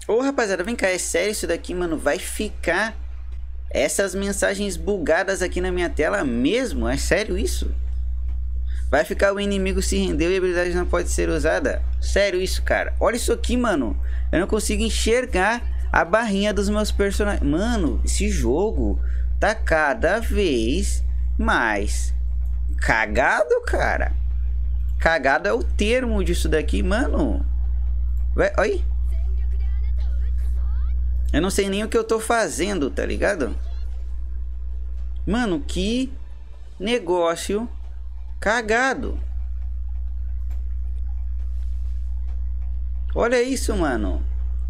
Ô, rapaziada, vem cá, é sério isso daqui, mano? Vai ficar essas mensagens bugadas aqui na minha tela mesmo? É sério isso? Vai ficar o inimigo se rendeu e a habilidade não pode ser usada? Sério isso, cara? Olha isso aqui, mano. Eu não consigo enxergar a barrinha dos meus personagens. Mano, esse jogo tá cada vez mais cagado, cara. Cagado é o termo disso daqui, mano. Olha. Eu não sei nem o que eu tô fazendo, tá ligado? Mano, que negócio cagado. Olha isso, mano.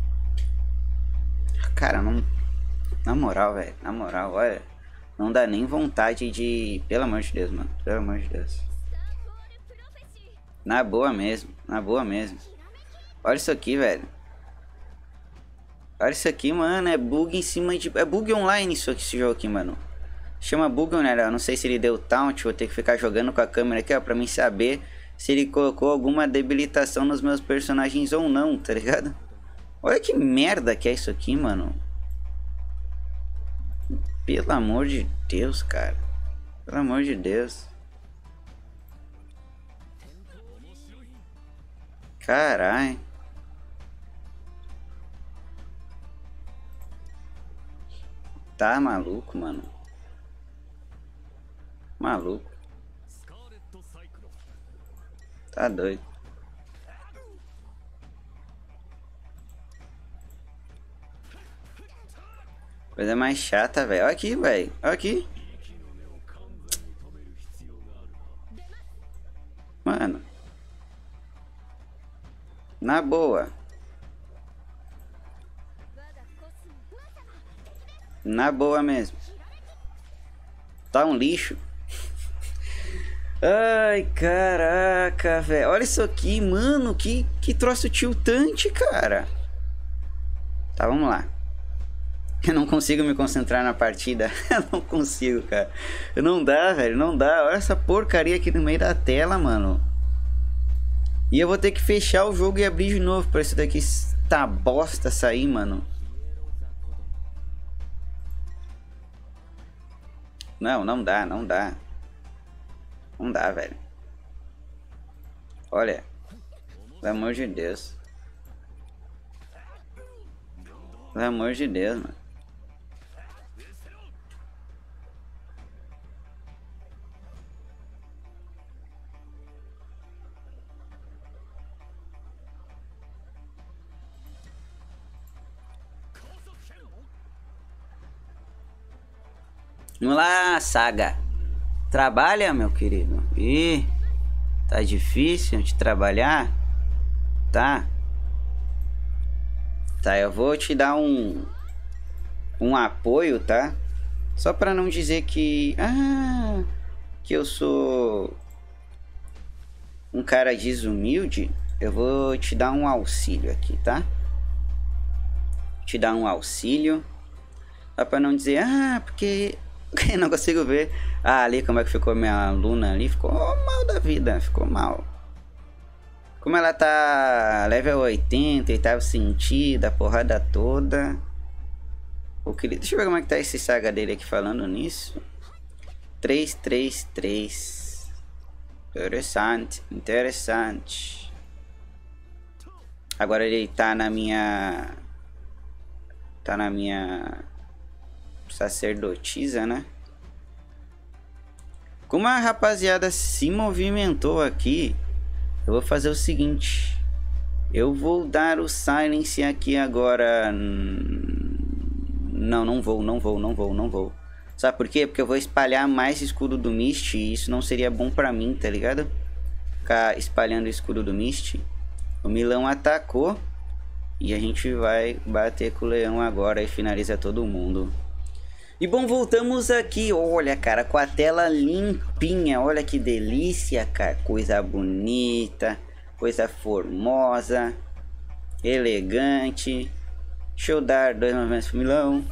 Cara, não... Na moral, velho. Na moral, olha. Não dá nem vontade de... Pelo amor de Deus, mano. Pelo amor de Deus. Na boa mesmo. Na boa mesmo. Olha isso aqui, velho. Olha isso aqui, mano. É bug em cima de... É bug online isso aqui, esse jogo aqui, mano. Chama bug online. Eu não sei se ele deu taunt. Vou ter que ficar jogando com a câmera aqui, ó. Pra mim saber se ele colocou alguma debilitação nos meus personagens ou não, tá ligado? Olha que merda que é isso aqui, mano. Pelo amor de Deus, cara. Pelo amor de Deus. Caralho. Tá maluco, mano. Maluco. Tá doido. Coisa mais chata, velho. Olha aqui, velho. Olha aqui. Mano. Na boa. Na boa mesmo. Tá um lixo. Ai, caraca, velho. Olha isso aqui, mano. Que troço tiltante, cara. Tá, vamos lá. Eu não consigo me concentrar na partida. Eu não consigo, cara. Não dá, velho. Não dá. Olha essa porcaria aqui no meio da tela, mano. E eu vou ter que fechar o jogo e abrir de novo pra isso daqui tá bosta sair, mano. Não, não dá, não dá. Não dá, velho. Olha. Pelo amor de Deus. Pelo amor de Deus, mano. Vamos lá, Saga. Trabalha, meu querido. Ih, tá difícil de trabalhar? Tá. Tá, eu vou te dar um apoio, tá? Só pra não dizer que... Ah, que eu sou um cara desumilde. Eu vou te dar um auxílio aqui, tá? Te dar um auxílio. Só pra não dizer... Ah, porque... Eu não consigo ver. Ah, ali como é que ficou minha aluna ali. Ficou mal da vida. Ficou mal. Como ela tá level 80 e tava sentida a porrada toda. O querido, deixa eu ver como é que tá esse Saga dele aqui falando nisso. 333. Interessante. Interessante. Agora ele tá na minha... Tá na minha... sacerdotisa, né? Como a rapaziada se movimentou aqui, eu vou fazer o seguinte. Eu vou dar o silence aqui agora. Não vou. Sabe por quê? Porque eu vou espalhar mais escudo do Mist e isso não seria bom pra mim, tá ligado? Ficar espalhando o escudo do Mist. O Milão atacou e a gente vai bater com o Leão agora e finaliza todo mundo. E bom, voltamos aqui, olha, cara, com a tela limpinha, olha que delícia, cara, coisa bonita, coisa formosa, elegante. Deixa eu dar 2 movimentos pro Milão.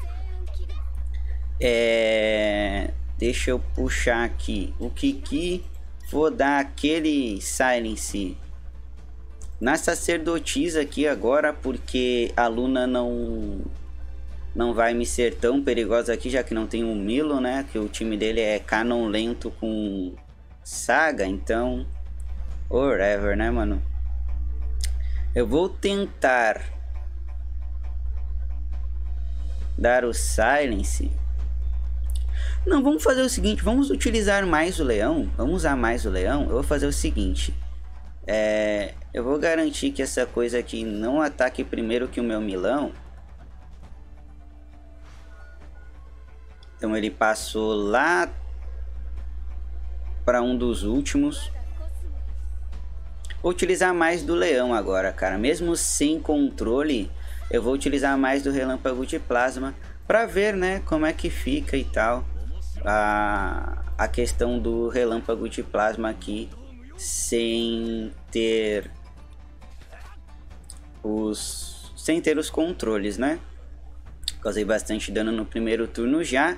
Deixa eu puxar aqui o Kiki, vou dar aquele silence na sacerdotisa aqui agora, porque a Luna não vai me ser tão perigosa aqui, já que não tem um Milo, né? Que o time dele é canon lento com Saga, então... whatever, né, mano? Eu vou tentar dar o Silence. Não, vamos fazer o seguinte, vamos utilizar mais o leão. Vamos usar mais o leão. Eu vou fazer o seguinte. Eu vou garantir que essa coisa aqui não ataque primeiro que o meu Milão. Então ele passou lá para um dos últimos. Vou utilizar mais do leão agora, cara. Mesmo sem controle, eu vou utilizar mais do relâmpago de plasma para ver, né, como é que fica e tal. A questão do relâmpago de plasma aqui sem ter os controles, né? Causei bastante dano no primeiro turno já.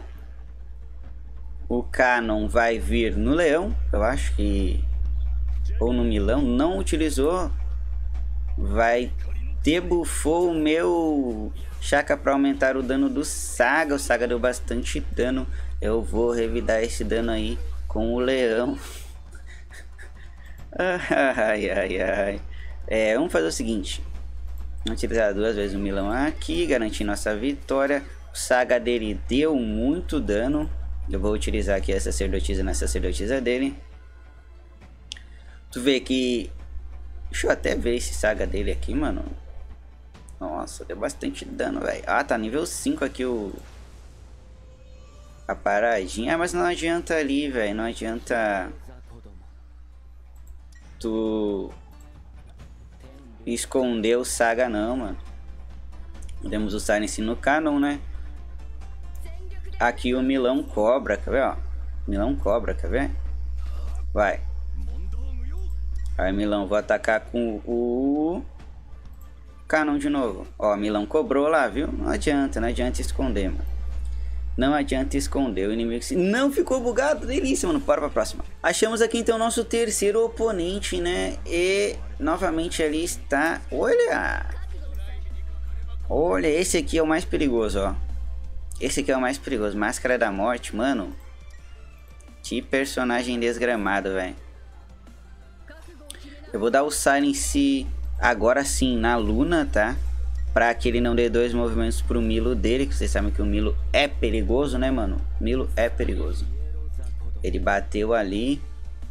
O Canon vai vir no leão, eu acho que, ou no Milão, não utilizou. Vai debuffou o meu Chaka para aumentar o dano do Saga. O Saga deu bastante dano. Eu vou revidar esse dano aí com o leão. Ai, ai, ai. Vamos fazer o seguinte. Vamos utilizar duas vezes o Milão aqui, garantir nossa vitória. O Saga dele deu muito dano. Eu vou utilizar aqui a sacerdotisa na sacerdotisa dele. Tu vê que... deixa eu até ver esse Saga dele aqui, mano. Nossa, deu bastante dano, velho. Ah, tá nível 5 aqui a paradinha. Ah, mas não adianta ali, velho. Não adianta tu esconder o Saga não, mano. Podemos usar esse no Canon, né? Aqui o Milão Cobra, quer ver, ó? Milão Cobra, quer ver? Vai. Aí, Milão, vou atacar com o Canon de novo. Ó, Milão cobrou lá, viu? Não adianta esconder, mano. Não adianta esconder o inimigo. Não ficou bugado? Delícia, mano. Bora pra próxima. Achamos aqui, então, nosso terceiro oponente, né? E, novamente, ali está... olha! Olha, esse aqui é o mais perigoso, ó. Esse aqui é o mais perigoso. Máscara da Morte, mano. Que personagem desgramado, velho. Eu vou dar o Silence agora sim na Luna, tá? Pra que ele não dê dois movimentos pro Milo dele. Que vocês sabem que o Milo é perigoso, né, mano? Milo é perigoso. Ele bateu ali.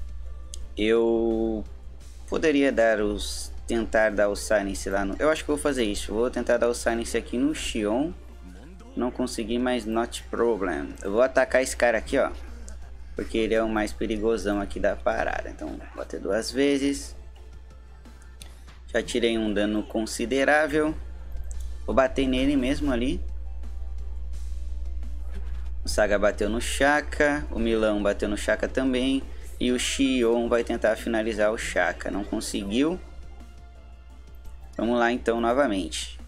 Eu poderia dar tentar dar o Silence lá no... eu acho que vou fazer isso. Vou tentar dar o Silence aqui no Xion. Não consegui, mas not problem. Eu vou atacar esse cara aqui, ó. Porque ele é o mais perigosão aqui da parada. Então, vou bater duas vezes. Já tirei um dano considerável. Vou bater nele mesmo ali. O Saga bateu no Chaka. O Milão bateu no Chaka também. E o Xion vai tentar finalizar o Chaka. Não conseguiu. Vamos lá então novamente.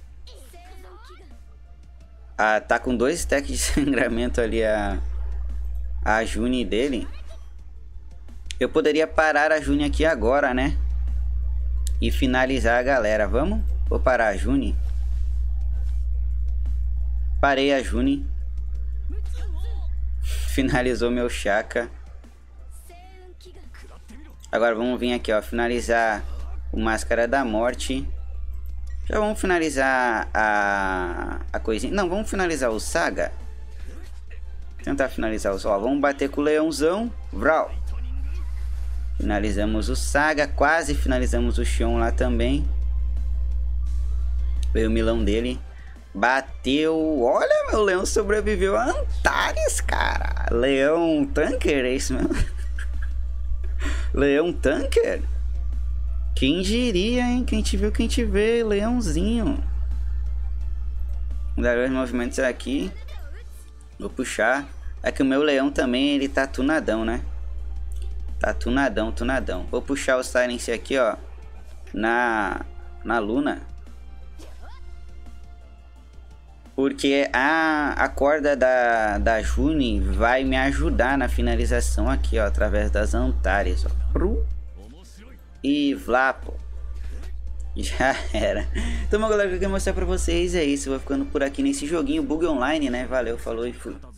Tá com 2 stacks de sangramento ali a Juni dele. Eu poderia parar a Juni aqui agora, né? E finalizar a galera. Vamos? Vou parar a Juni. Parei a Juni. Finalizou meu Chaka. Agora vamos vir aqui, ó. Finalizar o Máscara da Morte. Já vamos finalizar a coisinha. Não, vamos finalizar o Saga. Tentar finalizar os... ó, vamos bater com o Leãozão. Vral. Finalizamos o Saga. Quase finalizamos o Xion lá também. Veio o Milão dele. Bateu. Olha, meu Leão sobreviveu a Antares, cara. Leão Tanker, é isso mesmo? Leão Tanker? Quem diria, hein? Quem te viu, quem te vê. Leãozinho. Vou dar os movimentos aqui. Vou puxar. É que o meu leão também, ele tá tunadão, né? Tá tunadão, tunadão. Vou puxar o Silence aqui, ó. Na Luna. Porque a corda da Juni vai me ajudar na finalização aqui, ó. Através das Antares, ó. E Vlapo. Já era. Então, galera, o que eu queria mostrar pra vocês é isso. Eu vou ficando por aqui nesse joguinho Bug Online, né? Valeu, falou e fui.